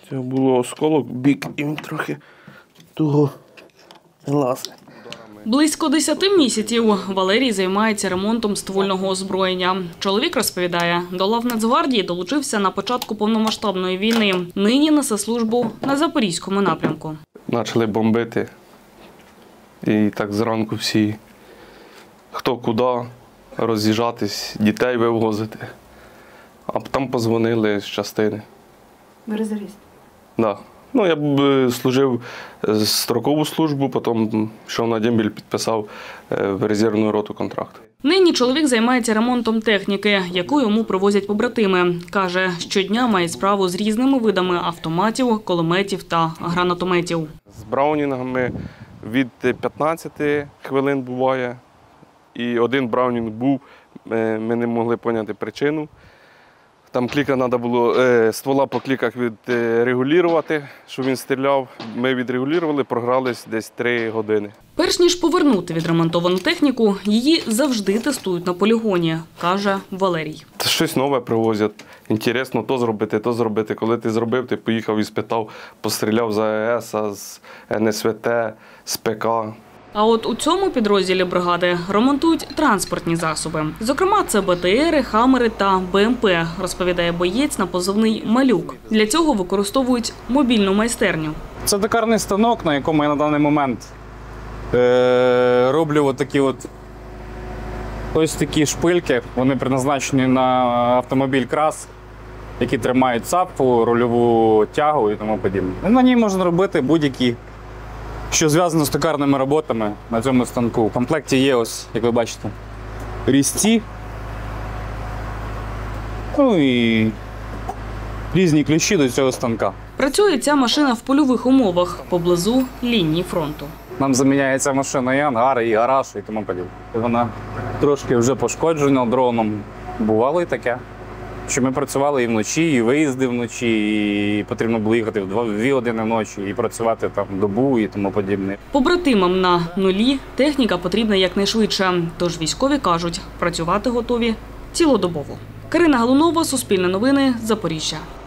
Це було осколок, бік, і він трохи туго лазить. Близько 10 місяців Валерій займається ремонтом ствольного озброєння. Чоловік розповідає, до лав Нацгвардії долучився на початку повномасштабної війни. Нині несе службу на Запорізькому напрямку. Почали бомбити. І так зранку всі, хто куди, роз'їжджатись, дітей вивозити. А там подзвонили з частини. Ви резервіст? Так. Ну, я б служив строкову службу, потім йшов на дембіль, підписав в резервну роту контракт. Нині чоловік займається ремонтом техніки, яку йому привозять побратими. Каже, щодня має справу з різними видами автоматів, кулеметів та гранатометів. З браунінгами від 15 хвилин буває. І один браунінг був, ми не могли зрозуміти причину. Там кліка треба було, ствола по кліках відрегулювати, щоб він стріляв. Ми відрегулювали, програлись десь 3 години. Перш ніж повернути відремонтовану техніку, її завжди тестують на полігоні, каже Валерій. Щось нове привозять. Інтересно то зробити. Коли ти зробив, ти поїхав і спитав, постріляв з АЕС, з НСВТ, з ПК. А от у цьому підрозділі бригади ремонтують транспортні засоби. Зокрема, це БТРи, Хаммери та БМП, розповідає боєць на позивний «Малюк». Для цього використовують мобільну майстерню. Це токарний станок, на якому я на даний момент роблю ось такі шпильки. Вони призначені на автомобіль КРАС, які тримають цапфу, рульову тягу і тому подібне. На ній можна робити будь-які, що зв'язано з токарними роботами на цьому станку. В комплекті є ось, як ви бачите, різці, ну і різні ключі до цього станка. Працює ця машина в польових умовах, поблизу лінії фронту. Нам заміняється машина і ангар, і гараж, і тому подібне. Вона трошки вже пошкоджена дроном. Бувало і таке, що ми працювали і вночі, і виїзди вночі, і потрібно було їхати в 2 години ночі, і працювати там добу і тому подібне. Побратимам на нулі техніка потрібна якнайшвидше. Тож військові кажуть, працювати готові цілодобово. Карина Галунова, Суспільне новини, Запоріжжя.